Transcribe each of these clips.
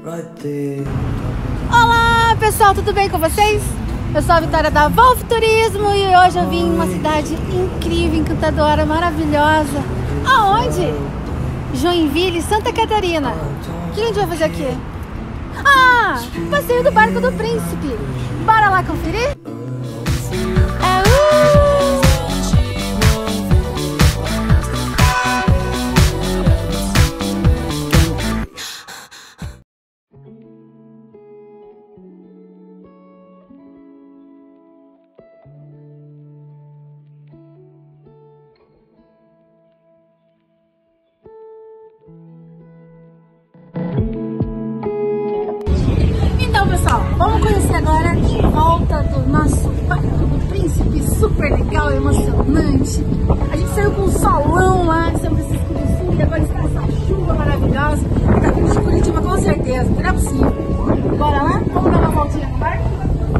Olá pessoal, tudo bem com vocês? Eu sou a Vitória da Wolf Turismo e hoje eu vim em uma cidade incrível, encantadora, maravilhosa. Aonde? Joinville, Santa Catarina. O que a gente vai fazer aqui? Ah, passeio do Barco do Príncipe. Bora lá conferir? Então pessoal, vamos conhecer agora a volta do nosso Barco do Príncipe, super legal, emocionante. A gente saiu com um solão lá em São Francisco do Sul e agora está essa chuva maravilhosa. E tá vindo de Curitiba com certeza, não é possível. Bora lá? Vamos dar uma voltinha no barco?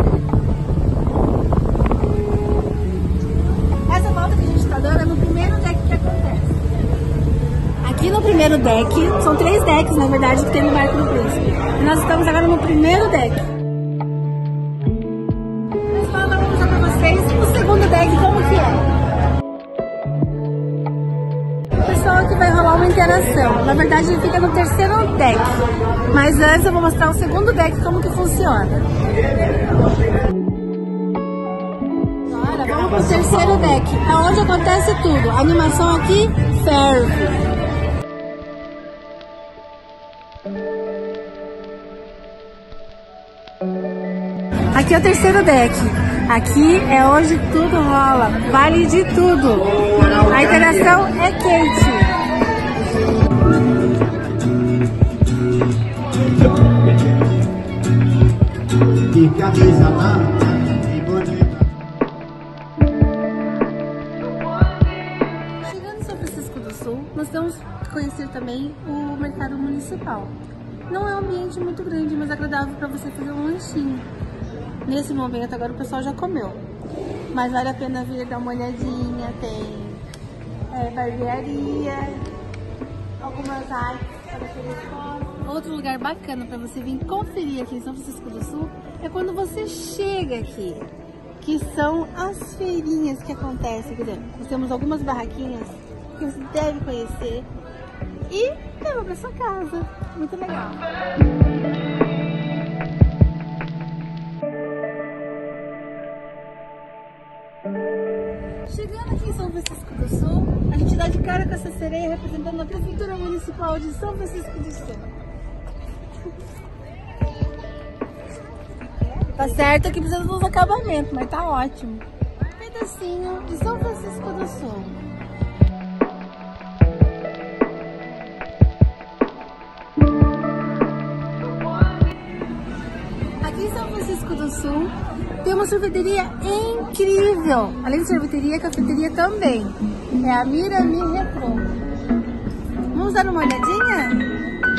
Essa volta que a gente está dando é no primeiro deck que acontece. Aqui no primeiro deck, são 3 decks na verdade que tem no Barco do Príncipe. E nós estamos agora no primeiro deck. Pessoal, eu vou mostrar pra vocês o segundo deck como que é. Pessoal, aqui vai rolar uma interação. Na verdade ele fica no terceiro deck. Mas antes eu vou mostrar o segundo deck como que funciona. Agora vamos pro terceiro deck, aonde acontece tudo. A animação aqui ferve. Aqui é o terceiro deck. Aqui é onde tudo rola. Vale de tudo. A interação é quente. Que camisa branca e bonita. Chegando em São Francisco do Sul, nós temos que conhecer também o mercado municipal. Não é um ambiente muito grande, mas agradável para você fazer um lanchinho. Nesse momento agora o pessoal já comeu, mas vale a pena vir dar uma olhadinha. Tem barbearia, algumas artes para fazer foto. Outro lugar bacana para você vir conferir aqui em São Francisco do Sul é quando você chega aqui, que são as feirinhas que acontecem. Quer dizer, nós temos algumas barraquinhas que você deve conhecer e levar para sua casa. Muito legal. Chegando aqui em São Francisco do Sul, a gente dá de cara com essa sereia representando a Prefeitura Municipal de São Francisco do Sul. Tá certo que precisa dos acabamentos, mas tá ótimo. Um pedacinho de São Francisco do Sul. Aqui em São Francisco do Sul tem uma sorveteria incrível. Além de sorveteria, cafeteria também. É a Mirami Retro. Vamos dar uma olhadinha?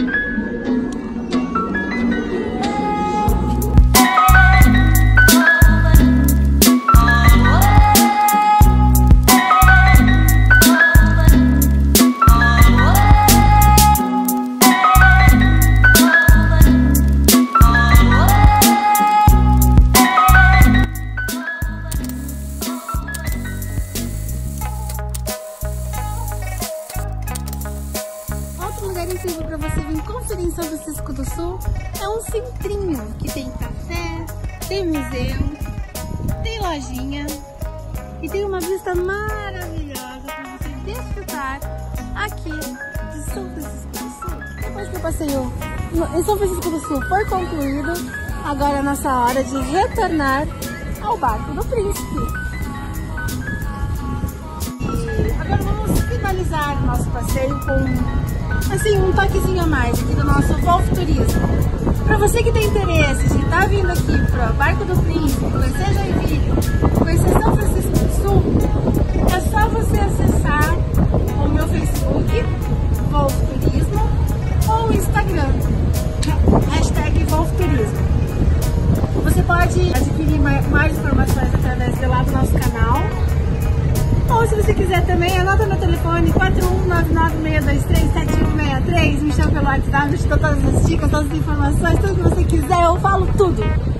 Incrível para você vir conferir em São Francisco do Sul é um centrinho que tem café, tem museu, tem lojinha e tem uma vista maravilhosa para você desfrutar aqui de São Francisco do Sul. Depois que o passeio em São Francisco do Sul foi concluído, agora é nossa hora de retornar ao Barco do Príncipe. E agora vamos finalizar o nosso passeio com assim, um toquezinho a mais aqui do nosso Wolf Turismo. Para você que tem interesse de estar vindo aqui para o Barco do Príncipe, conhecer Joinville, conhecer São Francisco do Sul, é só você acessar o meu Facebook, Wolf Turismo, ou o Instagram, #WolfTurismo. Você pode adquirir mais informações através de lá do nosso canal, Ou se você quiser também, anota no telefone 41996237163, me chama pelo WhatsApp, me dá todas as dicas, todas as informações, tudo que você quiser, eu falo tudo.